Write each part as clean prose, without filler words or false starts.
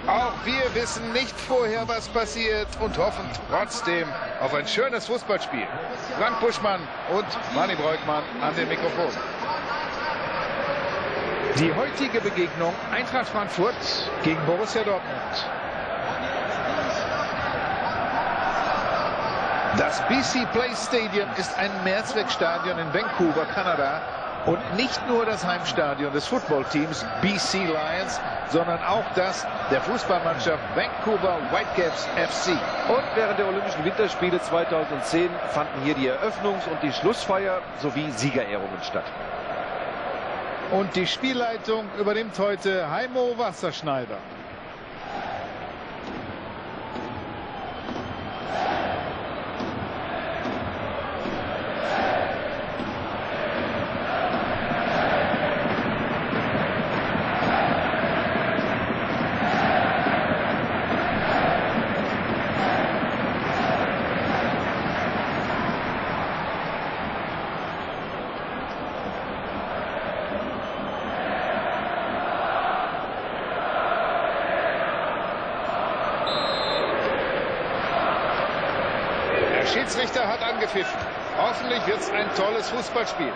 Auch wir wissen nicht vorher, was passiert und hoffen trotzdem auf ein schönes Fußballspiel. Frank Buschmann und Manni Breukmann an den Mikrofonen. Die heutige Begegnung Eintracht Frankfurt gegen Borussia Dortmund. Das BC Place Stadium ist ein Mehrzweckstadion in Vancouver, Kanada. Und nicht nur das Heimstadion des Footballteams BC Lions, sondern auch das der Fußballmannschaft Vancouver Whitecaps FC. Und während der Olympischen Winterspiele 2010 fanden hier die Eröffnungs- und die Schlussfeier sowie Siegerehrungen statt. Und die Spielleitung übernimmt heute Heimo Wasserschneider. Der Schiedsrichter hat angepfiffen. Hoffentlich wird es ein tolles Fußballspiel.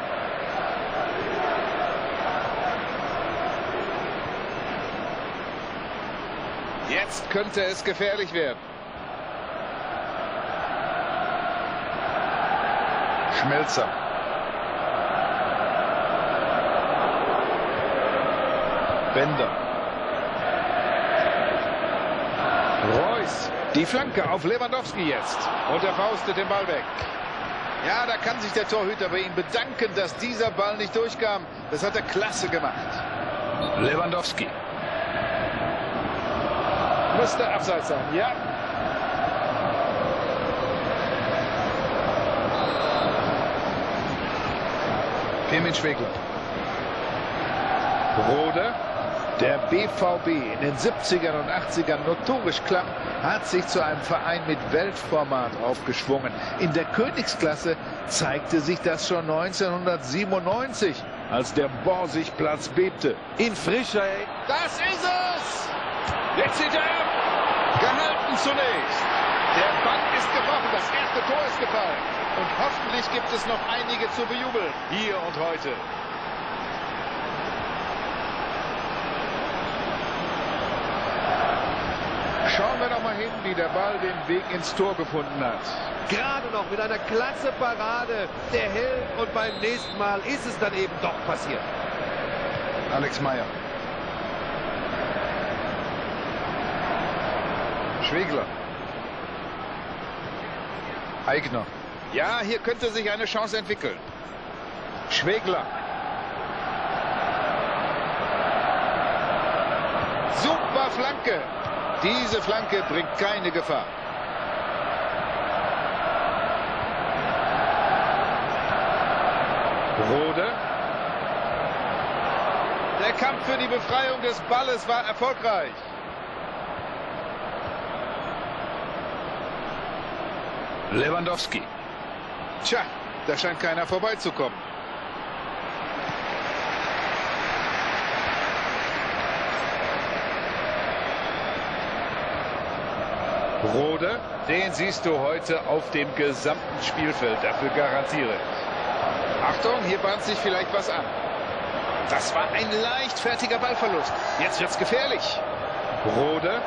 Jetzt könnte es gefährlich werden. Schmelzer. Bender. Reus. Die Flanke auf Lewandowski jetzt. Und er faustet den Ball weg. Ja, da kann sich der Torhüter bei ihm bedanken, dass dieser Ball nicht durchkam. Das hat er klasse gemacht. Lewandowski. Müsste abseits sein, ja. Firmin Schwegler. Rode. Der BVB in den 70ern und 80ern notorisch klamm, hat sich zu einem Verein mit Weltformat aufgeschwungen. In der Königsklasse zeigte sich das schon 1997, als der Borsigplatz bebte. In frischer. Das ist es! Jetzt zieht er ab! Gehalten zunächst. Der Bann ist gebrochen, das erste Tor ist gefallen. Und hoffentlich gibt es noch einige zu bejubeln, hier und heute. Schauen wir doch mal hin, wie der Ball den Weg ins Tor gefunden hat. Gerade noch mit einer klasse Parade der Held, und beim nächsten Mal ist es dann eben doch passiert. Alex Meyer. Schwegler. Aigner. Ja, hier könnte sich eine Chance entwickeln. Schwegler. Super Flanke. Diese Flanke bringt keine Gefahr. Rode. Der Kampf für die Befreiung des Balles war erfolgreich. Lewandowski. Tja, da scheint keiner vorbeizukommen. Rode, den siehst du heute auf dem gesamten Spielfeld, dafür garantiere ich. Achtung, hier bahnt sich vielleicht was an. Das war ein leichtfertiger Ballverlust. Jetzt wird's gefährlich. Rode.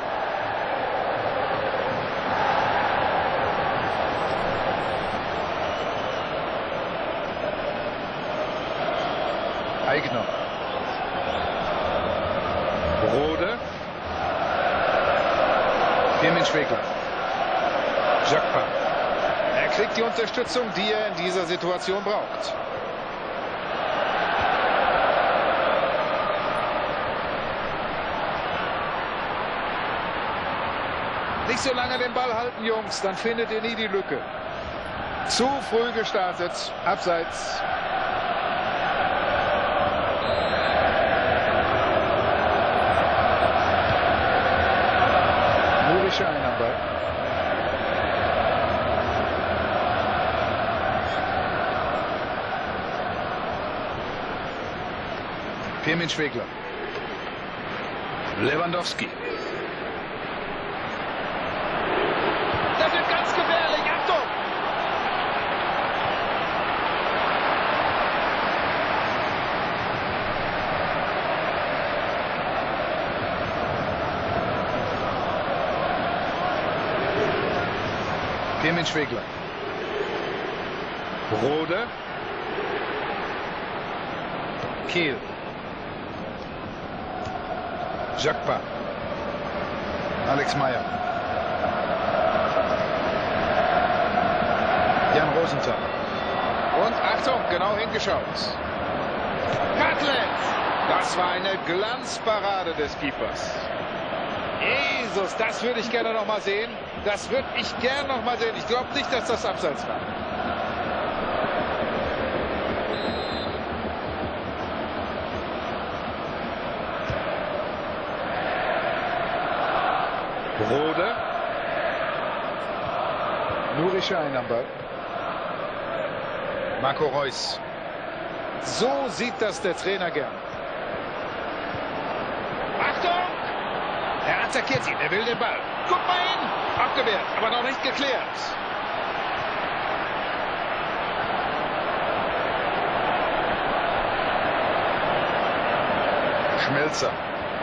Aigner. Rode. Firmin Schwegler. Jacques. Er kriegt die Unterstützung, die er in dieser Situation braucht. Nicht so lange den Ball halten, Jungs, dann findet ihr nie die Lücke. Zu früh gestartet. Abseits. Schein am Ball. Firmin Schwegler. Lewandowski. Firmin Schwegler. Rode. Kehl. Jakpa. Alex Meyer. Jan Rosenthal. Und Achtung, genau hingeschaut. Catlett! Das war eine Glanzparade des Keepers. Jesus, das würde ich gerne noch mal sehen. Das würde ich gerne noch mal sehen. Ich glaube nicht, dass das Abseits war. Rode. Nuri Sahin am Ball. Marco Reus. So sieht das der Trainer gern. Achtung! Er attackiert ihn, er will den Ball. Guck mal hin! Abgewehrt, aber noch nicht geklärt. Schmelzer.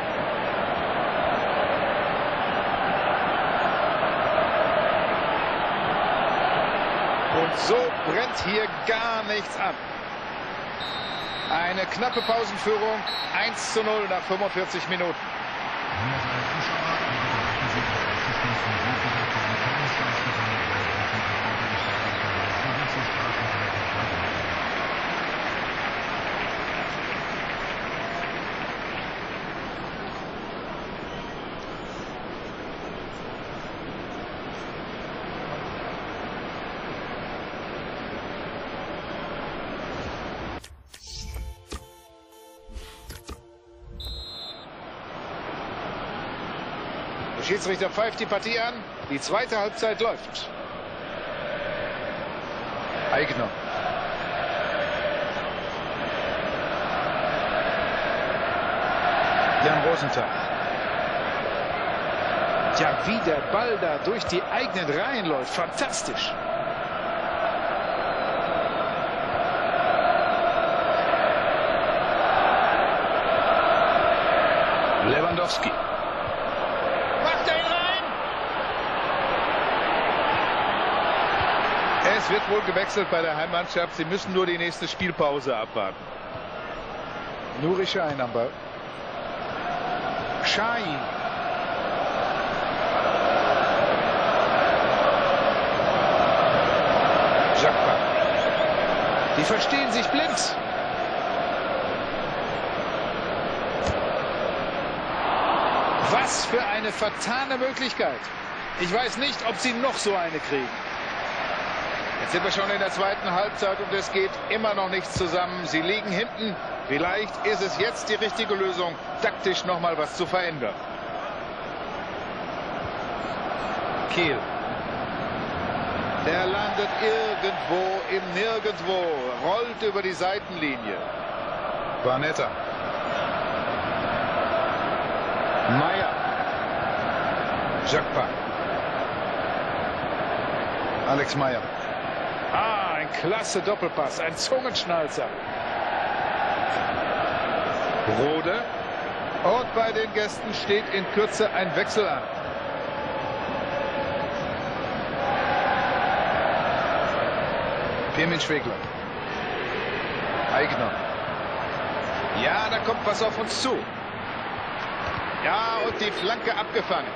Und so brennt hier gar nichts an. Eine knappe Pausenführung, 1:0 nach 45 Minuten. Der Schiedsrichter pfeift die Partie an. Die zweite Halbzeit läuft. Aigner. Jan Rosenthal. Tja, wie der Ball da durch die eigenen Reihen läuft. Fantastisch. Lewandowski. Es wird wohl gewechselt bei der Heimmannschaft. Sie müssen nur die nächste Spielpause abwarten. Nuri Sahin am Ball. Sahin. Jakpa. Die verstehen sich blind. Was für eine vertane Möglichkeit. Ich weiß nicht, ob sie noch so eine kriegen. Jetzt sind wir schon in der zweiten Halbzeit und es geht immer noch nichts zusammen. Sie liegen hinten. Vielleicht ist es jetzt die richtige Lösung, taktisch noch mal was zu verändern. Kehl. Der landet irgendwo im Nirgendwo, rollt über die Seitenlinie. Barnetta. Meyer. Jakpa. Alex Meyer. Ein klasse Doppelpass, ein Zungenschnalzer. Rode. Und bei den Gästen steht in Kürze ein Wechsel an. Firmin Schwegler. Aigner. Ja, da kommt was auf uns zu. Ja, und die Flanke abgefangen.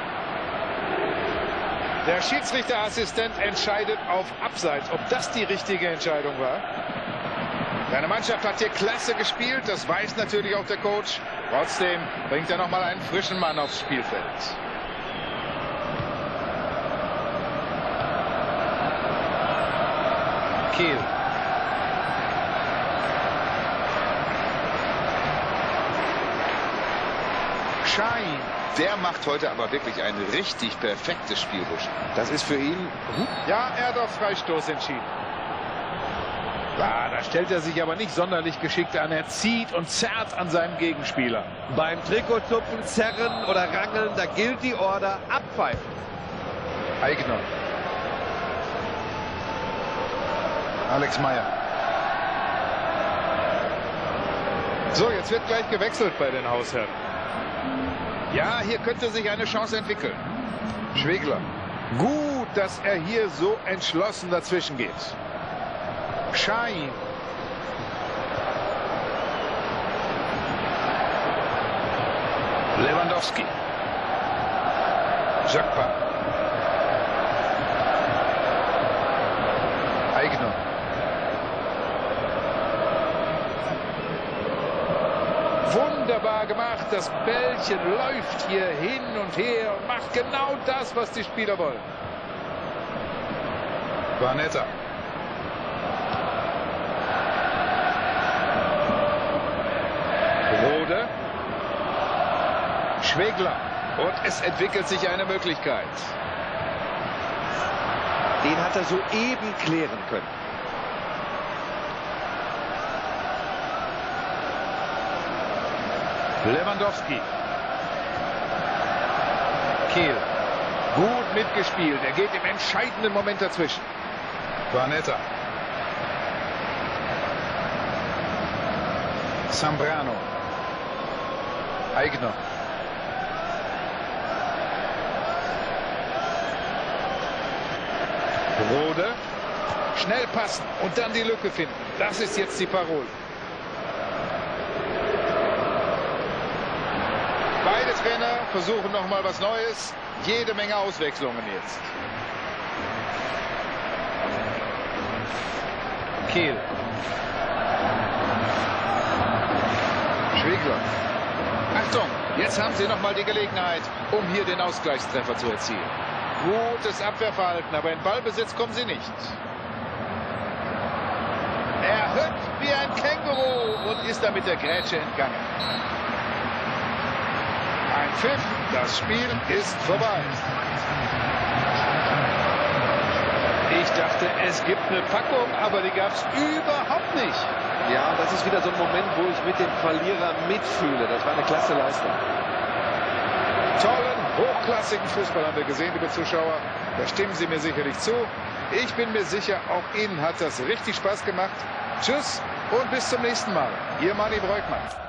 Der Schiedsrichterassistent entscheidet auf Abseits. Ob das die richtige Entscheidung war? Seine Mannschaft hat hier klasse gespielt. Das weiß natürlich auch der Coach. Trotzdem bringt er noch mal einen frischen Mann aufs Spielfeld. Kehl. Sahin. Der macht heute aber wirklich ein richtig perfektes Spiel, Busch. Das ist für ihn... Ja, er hat auf Freistoß entschieden. Ja, da stellt er sich aber nicht sonderlich geschickt an. Er zieht und zerrt an seinem Gegenspieler. Beim Trikotzupfen, Zerren oder Rangeln, da gilt die Order abpfeifen. Aigner. Alex Meyer. So, jetzt wird gleich gewechselt bei den Hausherren. Ja, hier könnte sich eine Chance entwickeln. Schwegler. Gut dass er hier so entschlossen dazwischen geht. Schein. Lewandowski. Jacpa. Aigner. Wunderbar gemacht. Das Bällchen läuft hier hin und her und macht genau das, was die Spieler wollen. Vanetta. Rode. Schwegler. Und es entwickelt sich eine Möglichkeit. Den hat er soeben klären können. Lewandowski. Kehl. Gut mitgespielt. Er geht im entscheidenden Moment dazwischen. Vanetta. Zambrano. Aigner. Rode. Schnell passen und dann die Lücke finden. Das ist jetzt die Parole. Beide Trainer versuchen noch mal was Neues. Jede Menge Auswechslungen jetzt. Kehl. Schwegler. Achtung, jetzt haben sie noch mal die Gelegenheit, um hier den Ausgleichstreffer zu erzielen. Gutes Abwehrverhalten, aber in Ballbesitz kommen sie nicht. Er hüpft wie ein Känguru und ist damit der Grätsche entgangen. Ein Pfiff, das Spiel ist vorbei. Ich dachte, es gibt eine Packung, aber die gab es überhaupt nicht. Ja, das ist wieder so ein Moment, wo ich mit dem Verlierer mitfühle. Das war eine klasse Leistung. Tollen, hochklassigen Fußball haben wir gesehen, liebe Zuschauer. Da stimmen Sie mir sicherlich zu. Ich bin mir sicher, auch Ihnen hat das richtig Spaß gemacht. Tschüss und bis zum nächsten Mal. Ihr Manni Breukmann.